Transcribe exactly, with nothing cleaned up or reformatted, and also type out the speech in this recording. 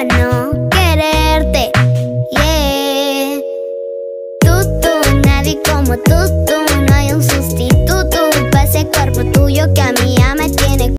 para no quererte. Yeah. Tú, tú, nadie como tú, tú, no hay un sustituto.